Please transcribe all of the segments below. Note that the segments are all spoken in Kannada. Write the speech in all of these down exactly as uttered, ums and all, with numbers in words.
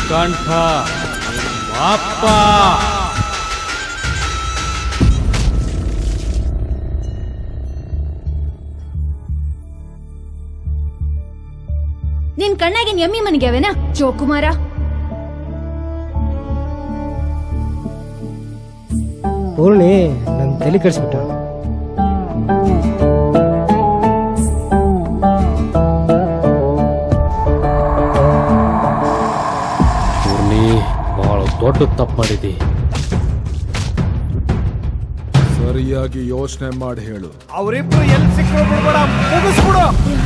ಶ್ರೀಕಂಠ ಅಪ್ಪ ನಿನ್ ಕಣ್ಣಾಗಿನ್ ಎಮ್ಮಿ ಮನೆಗ್ಯಾವೇನ ಜೋಕುಮಾರ? ಪೂರ್ಣಿ ನನ್ ತಲೆ ಕೆಡಿಸ್ಬಿಟ್ಟ. ಪೂರ್ಣಿ ಬಹಳ ದೊಡ್ಡ ತಪ್ಪು ಮಾಡಿದಿ. ಸರಿಯಾಗಿ ಯೋಚನೆ ಮಾಡಿ ಹೇಳು. ಅವರಿಬ್ರು ಎಲ್ಲಿ ಸಿಕ್ಕರು ಬಿಡ್ಬೇಡ, ಮುಗಿಸ್ಬಿಡು.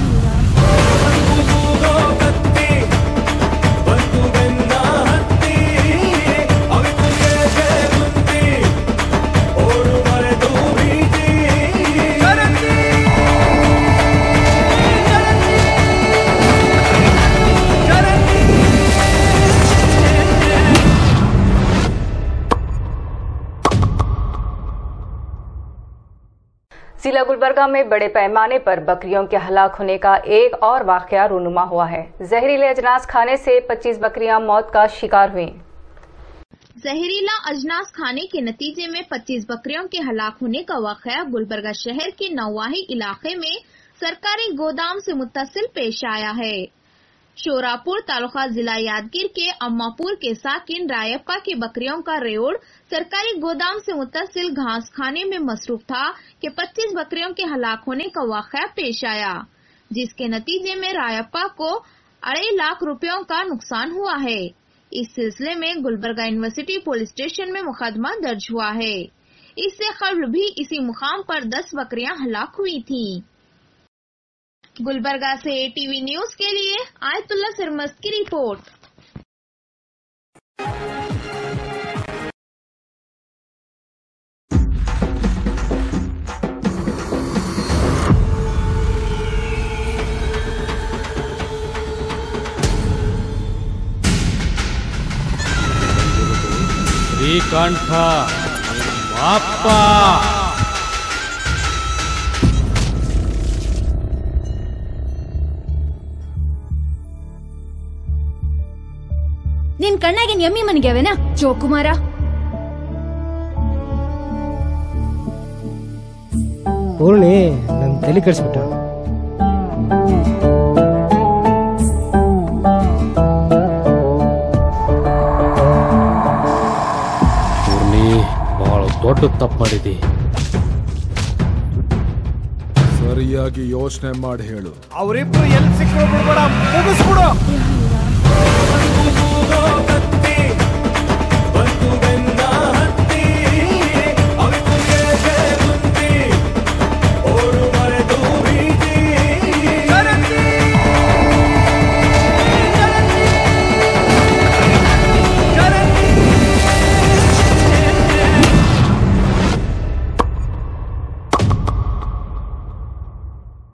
जिला गुलबर्गा में बड़े पैमाने पर बकरियों के हलाक होने का एक और वाकया रूनुमा हुआ है। जहरीले अजनास खाने से पच्चीस बकरियां मौत का शिकार हुई। जहरीला अजनास खाने के नतीजे में पच्चीस बकरियों के हलाक होने का वाकया गुलबर्गा शहर के नौवाही इलाके में सरकारी गोदाम से मुत्तसिल पेश आया है। शोरापुर तालुका जिला यादगीर के अम्मापुर के साकिन रायप्पा की बकरियों का रेवड़ सरकारी गोदाम से मुत्तसिल घास खाने में मसरूफ था कि पच्चीस बकरियों के हलाक होने का वाकया पेश आया, जिसके नतीजे में रायप्पा को अढ़ाई लाख रुपयों का नुकसान हुआ है। इस सिलसिले में गुलबर्गा यूनिवर्सिटी पुलिस स्टेशन में मुकदमा दर्ज हुआ है। इससे कबल भी इसी मुकाम पर दस बकरियां हलाक हुई थीं। गुलबर्गा से टीवी न्यूज के लिए आयतुल्ला सरमस्त की रिपोर्ट। ಶ್ರೀಕಂಠ ಅಪ್ಪ ನಿನ್ ಕಣ್ಣಾಗಿನ್ ಎಮ್ಮಿ ಮನೆಗ್ಯಾವೇನ ಜೋಕುಮಾರ? ಪೂರ್ಣಿ ನನ್ ತಲೆ ಕೆಡಿಸ್ಬಿಟ್ಟ. ಪೂರ್ಣಿ ಬಹಳ ದೊಡ್ಡ ತಪ್ಪು ಮಾಡಿದಿ. ಸರಿಯಾಗಿ ಯೋಚನೆ ಮಾಡಿ ಹೇಳು. ಅವರಿಬ್ರು ಎಲ್ಲಿ ಸಿಕ್ಕರು ಬಿಡ್ಬೇಡ, ಮುಗಿಸ್ಬಿಡು.